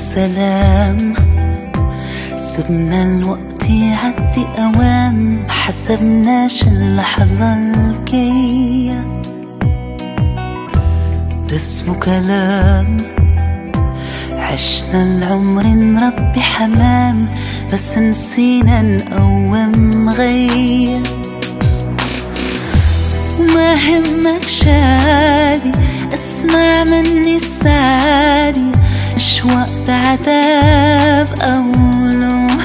سلام، سبنا الوقت يعدي أوام، محسبناش اللحظة الجاية. ده اسمه كلام، عشنا العمر نربي حمام، بس نسينا نقوم غية. وما همكش عادي، اسمع مني السعادي، مش وقت عتاب أو لوم.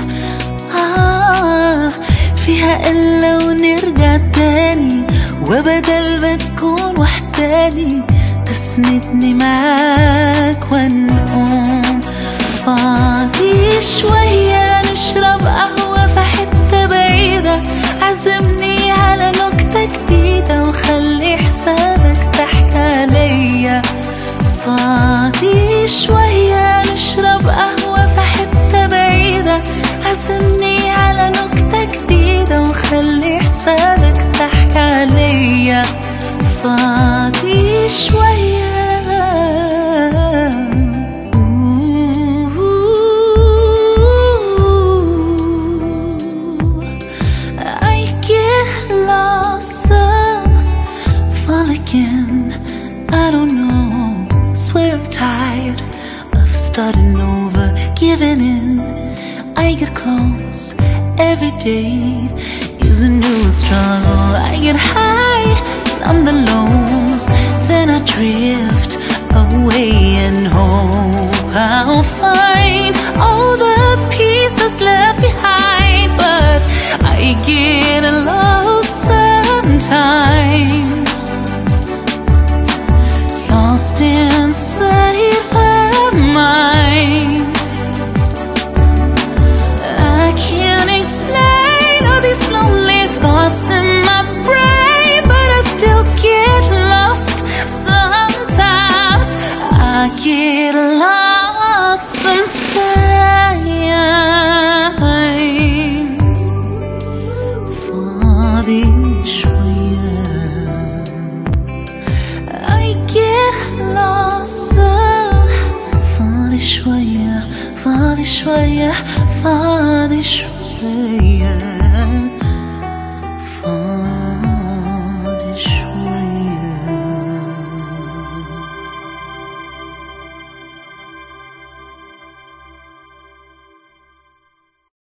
فيها إلا ونرجع تاني، وبدل ما تكون وحداني تسندني معاك ونقوم. فاضي شوية نشرب قهوة في حتة بعيدة، عزمني على نكتة جديدة وخلي حسابك ضحك عليا. فاضي شوية نشرب قهوة في حتة بعيدة، عزمني على نكتة جديدة وخلي حسابك ضحك عليا. فاضي شوية I get lost, fall again, I don't know. Swear I'm tired of starting over, giving in. I get close every day is a new struggle. I get high on the lows, then I drift away and hope I'll find all the pieces left behind. But I get lost sometimes, lost inside my mind. I can't explain all these lonely thoughts in my brain, but I still get lost sometimes. I get lost sometimes. فاضي شوية I get lost. فاضي شوية، فاضي شوية، فاضي شوية.